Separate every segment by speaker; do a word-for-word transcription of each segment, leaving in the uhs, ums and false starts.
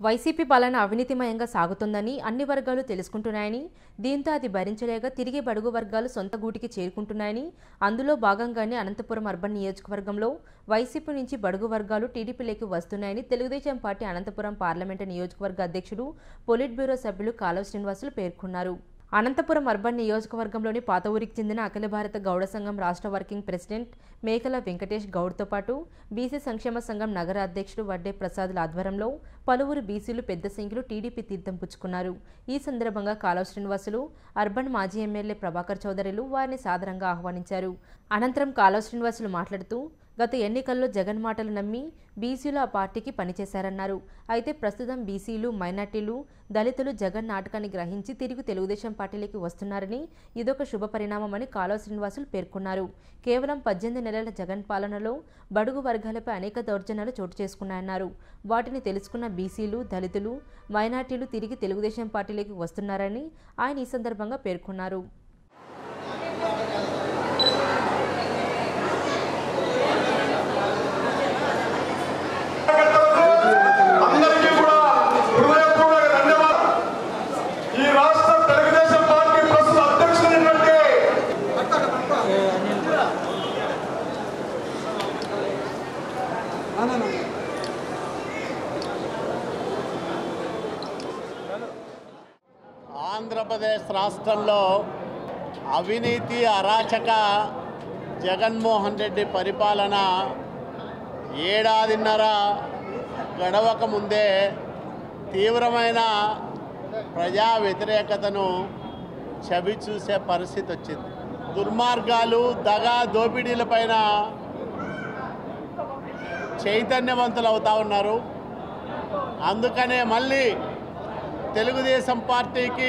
Speaker 1: YCP పాలన అవినీతిమయంగా సాగుతుందని అన్ని వర్గాలు తెలుసుకుంటున్నాయని, దీంతో అది భరించలేక తిరిగి బడుగు వర్గాలు సొంత గూటికి చేరుకుంటున్నాయని, అందులో భాగంగానే అనంతపురం అర్బన్ నియోజకవర్గంలో వైసీపీ నుంచి బడుగు వర్గాలు టీడీపీలోకి వస్తున్నాయని తెలుగుదేశం పార్టీ అనంతపురం పార్లమెంటు నియోజకవర్గ అధ్యక్షుడు, పొలిట్ బ్యూరో సభ్యులు కాలువ శ్రీనివాసులు పేర్కొన్నారు. అనంతపురం అర్బన్ నియోజకవర్గంలోని పాత ఊరికి చెందిన అఖిల భారత గౌడ సంఘం రాష్ట్ర వర్కింగ్ ప్రెసిడెంట్ మేకల వెంకటేష్ గౌడ్తో పాటు బీసీ సంక్షేమ సంఘం నగర అధ్యక్షుడు వడ్డే ప్రసాద్ల ఆధ్వర్యంలో పలువురు బీసీలు పెద్ద సంఖ్యలో టీడీపీ తీర్థం పుచ్చుకున్నారు. ఈ సందర్భంగా కాలువ శ్రీనివాసులు, అర్బన్ మాజీ ఎమ్మెల్యే ప్రభాకర్ చౌదరిలు వారిని సాదరంగా ఆహ్వానించారు. అనంతరం కాలువ శ్రీనివాసులు మాట్లాడుతూ, గత ఎన్నికల్లో జగన్ మాటలు నమ్మి బీసీలు ఆ పార్టీకి పనిచేశారన్నారు. అయితే ప్రస్తుతం బీసీలు, మైనార్టీలు, దళితులు జగన్ నాటకాన్ని గ్రహించి తిరిగి తెలుగుదేశం పార్టీలోకి వస్తున్నారని, ఇదొక శుభ పరిణామమని కాలువ శ్రీనివాసులు పేర్కొన్నారు. కేవలం పద్దెనిమిది నెలల జగన్ పాలనలో బడుగు వర్గాలపై అనేక దౌర్జన్యాలు చోటు చేసుకున్నాయన్నారు. వాటిని తెలుసుకున్న బీసీలు, దళితులు, మైనార్టీలు తిరిగి తెలుగుదేశం పార్టీలోకి వస్తున్నారని ఆయన ఈ సందర్భంగా పేర్కొన్నారు.
Speaker 2: ఆంధ్రప్రదేశ్ రాష్ట్రంలో అవినీతి, అరాచక జగన్మోహన్ రెడ్డి పరిపాలన ఏడాదిన్నర గడవక ముందే తీవ్రమైన ప్రజా వ్యతిరేకతను చవి చూసే పరిస్థితి వచ్చింది. దుర్మార్గాలు, దగా, దోపిడీలపైన చైతన్యవంతులు అవుతా ఉన్నారు. అందుకనే మళ్ళీ తెలుగుదేశం పార్టీకి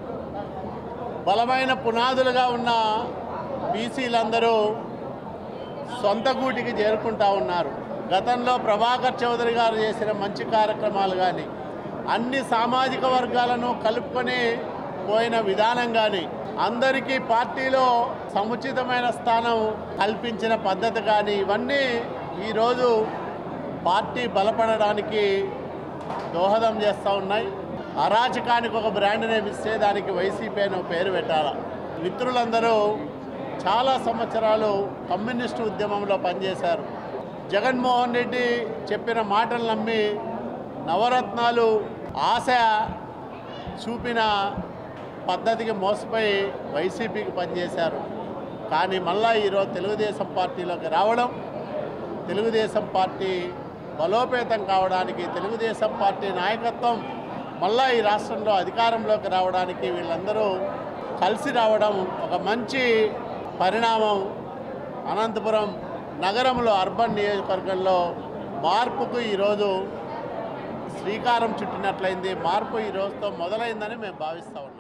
Speaker 2: బలమైన పునాదులుగా ఉన్న బీసీలందరూ సొంత గూటికి చేరుకుంటా ఉన్నారు. గతంలో ప్రభాకర్ చౌదరి గారు చేసిన మంచి కార్యక్రమాలు కానీ, అన్ని సామాజిక వర్గాలను కలుపుకొని పోయిన విధానం కానీ, అందరికీ పార్టీలో సముచితమైన స్థానం కల్పించిన పద్ధతి కానీ, ఇవన్నీ ఈరోజు పార్టీ బలపడడానికి దోహదం చేస్తూ ఉన్నాయి. అరాచకానికి ఒక బ్రాండ్ నేమ్ ఇస్తే దానికి వైసీపీ అని పేరు పెట్టాలా. మిత్రులందరూ చాలా సంవత్సరాలు కమ్యూనిస్టు ఉద్యమంలో పనిచేశారు. జగన్మోహన్ రెడ్డి చెప్పిన మాటలు నమ్మి నవరత్నాలు ఆశ చూపిన పద్ధతికి మోసపోయి వైసీపీకి పనిచేశారు. కానీ మళ్ళా ఈరోజు తెలుగుదేశం పార్టీలోకి రావడం, తెలుగుదేశం పార్టీ బలోపేతం కావడానికి, తెలుగుదేశం పార్టీ నాయకత్వం మళ్ళా ఈ రాష్ట్రంలో అధికారంలోకి రావడానికి వీళ్ళందరూ కలిసి రావడం ఒక మంచి పరిణామం. అనంతపురం నగరంలో అర్బన్ నియోజకవర్గంలో మార్పుకు ఈరోజు శ్రీకారం చుట్టినట్లయింది. మార్పు ఈ రోజుతో మొదలైందని మేము భావిస్తూ ఉన్నాం.